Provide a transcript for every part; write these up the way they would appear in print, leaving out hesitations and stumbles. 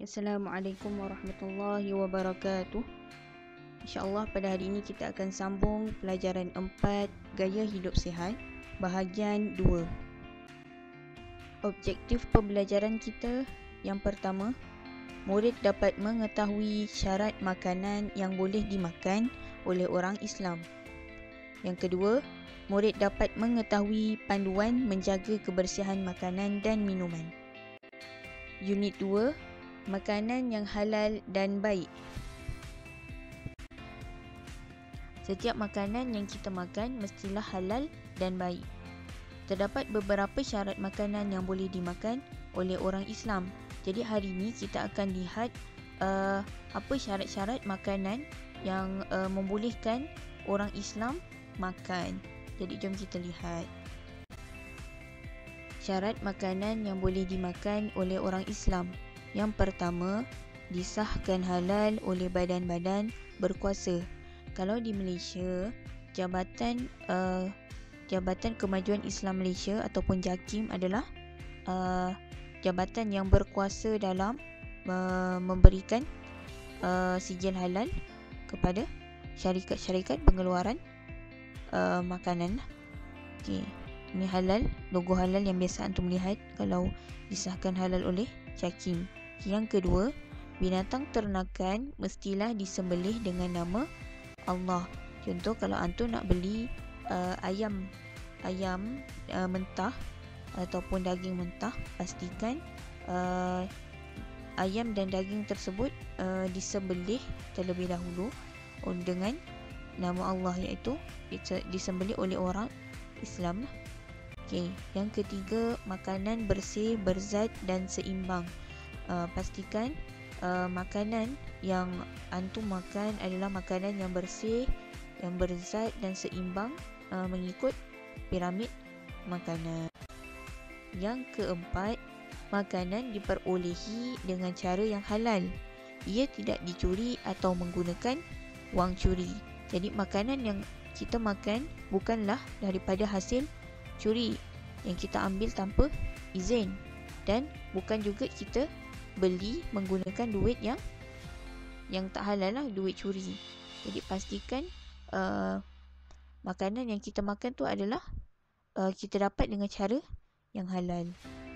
Assalamualaikum warahmatullahi wabarakatuh. InsyaAllah pada hari ini kita akan sambung pelajaran 4 Gaya Hidup Sihat, bahagian 2. Objektif pembelajaran kita yang pertama, murid dapat mengetahui syarat makanan yang boleh dimakan oleh orang Islam. Yang kedua, murid dapat mengetahui panduan menjaga kebersihan makanan dan minuman. Unit 2, makanan yang halal dan baik. Setiap makanan yang kita makan mestilah halal dan baik. Terdapat beberapa syarat makanan yang boleh dimakan oleh orang Islam. Jadi hari ini kita akan lihat apa syarat-syarat makanan yang membolehkan orang Islam makan. Jadi jom kita lihat. Syarat makanan yang boleh dimakan oleh orang Islam. Yang pertama, disahkan halal oleh badan-badan berkuasa. Kalau di Malaysia, Jabatan Kemajuan Islam Malaysia ataupun JAKIM adalah jabatan yang berkuasa dalam memberikan sijil halal kepada syarikat-syarikat pengeluaran makanan. Okey, ini halal, logo halal yang biasa antum lihat kalau disahkan halal oleh JAKIM. Yang kedua, binatang ternakan mestilah disembelih dengan nama Allah. Contoh kalau antum nak beli ayam mentah ataupun daging mentah, pastikan ayam dan daging tersebut disembelih terlebih dahulu dengan nama Allah, iaitu disembelih oleh orang Islam. Okey, yang ketiga, makanan bersih, berzat dan seimbang. Pastikan makanan yang antum makan adalah makanan yang bersih, yang berzat dan seimbang mengikut piramid makanan. Yang keempat, makanan diperolehi dengan cara yang halal. Ia tidak dicuri atau menggunakan wang curi. Jadi makanan yang kita makan bukanlah daripada hasil curi yang kita ambil tanpa izin, dan bukan juga kita beli menggunakan duit yang tak halal lah, duit curi. Jadi pastikan makanan yang kita makan tu adalah kita dapat dengan cara yang halal.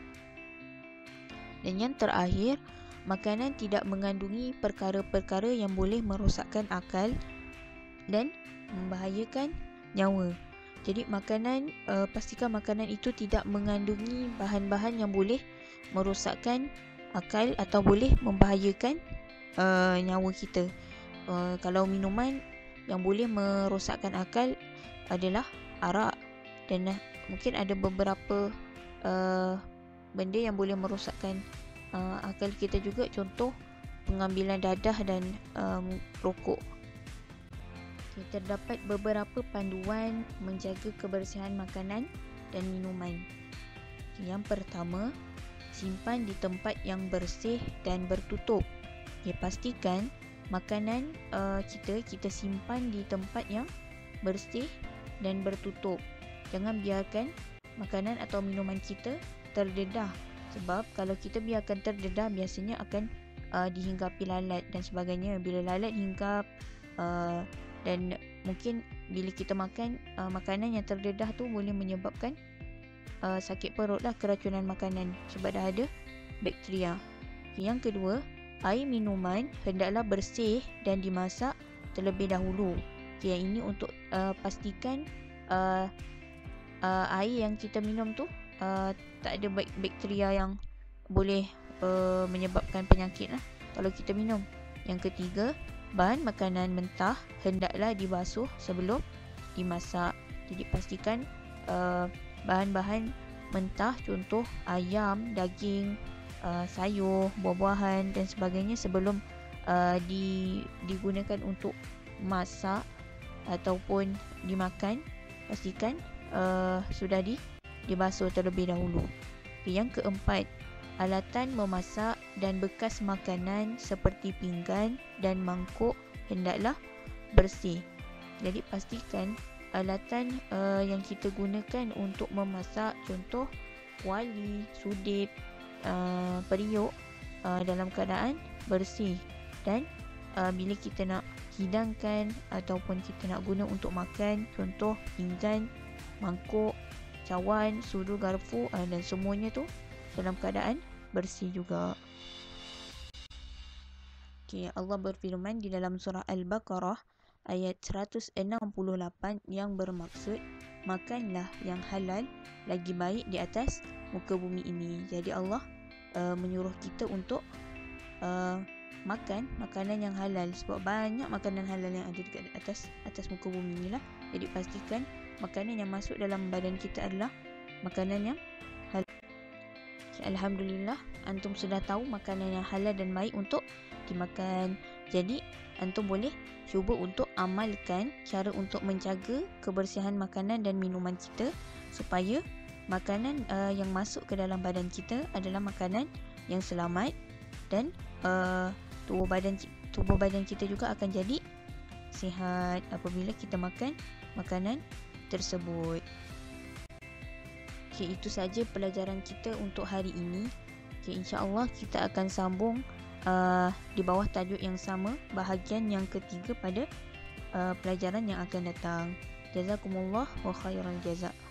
Dan yang terakhir, makanan tidak mengandungi perkara-perkara yang boleh merosakkan akal dan membahayakan nyawa. Jadi makanan, pastikan makanan itu tidak mengandungi bahan-bahan yang boleh merosakkan akal atau boleh membahayakan nyawa kita. Kalau minuman yang boleh merosakkan akal adalah arak, dan mungkin ada beberapa benda yang boleh merosakkan akal kita juga, contoh pengambilan dadah dan rokok. Terdapat beberapa panduan menjaga kebersihan makanan dan minuman. Yang pertama, simpan di tempat yang bersih dan bertutup. Pastikan makanan kita simpan di tempat yang bersih dan bertutup. Jangan biarkan makanan atau minuman kita terdedah, sebab kalau kita biarkan terdedah, biasanya akan dihinggapi lalat dan sebagainya. Bila lalat hinggap dan mungkin bila kita makan makanan yang terdedah tu boleh menyebabkan sakit perut lah, keracunan makanan, sebab dah ada bakteria. Yang kedua, air minuman hendaklah bersih dan dimasak terlebih dahulu. Yang ini untuk pastikan air yang kita minum tu tak ada bakteria yang boleh menyebabkan penyakit lah kalau kita minum. Yang ketiga, bahan makanan mentah hendaklah dibasuh sebelum dimasak. Jadi pastikan bahan-bahan mentah, contoh ayam, daging, sayur, buah-buahan dan sebagainya, sebelum digunakan untuk masak ataupun dimakan, pastikan sudah dibasuh terlebih dahulu. Yang keempat, alatan memasak dan bekas makanan seperti pinggan dan mangkuk hendaklah bersih. Jadi pastikan alatan yang kita gunakan untuk memasak, contoh kuali, sudip, periuk, dalam keadaan bersih. Dan bila kita nak hidangkan ataupun kita nak guna untuk makan, contoh pinggan, mangkuk, cawan, sudu, garpu, dan semuanya tu dalam keadaan bersih juga. Okay, Allah berfirman di dalam surah Al-Baqarah ayat 168 yang bermaksud makanlah yang halal lagi baik di atas muka bumi ini. Jadi Allah menyuruh kita untuk makan makanan yang halal, sebab banyak makanan halal yang ada dekat atas muka bumi ni lah. Jadi pastikan makanan yang masuk dalam badan kita adalah makanan yang halal. Alhamdulillah, antum sudah tahu makanan yang halal dan baik untuk dimakan. Jadi antum boleh cuba untuk amalkan cara untuk menjaga kebersihan makanan dan minuman kita, supaya makanan yang masuk ke dalam badan kita adalah makanan yang selamat, dan tubuh badan kita juga akan jadi sihat apabila kita makan makanan tersebut. Okay, itu saja pelajaran kita untuk hari ini. Okay, insya-Allah kita akan sambung di bawah tajuk yang sama, bahagian yang ketiga pada pelajaran yang akan datang. Jazakumullah wa khairal jazak.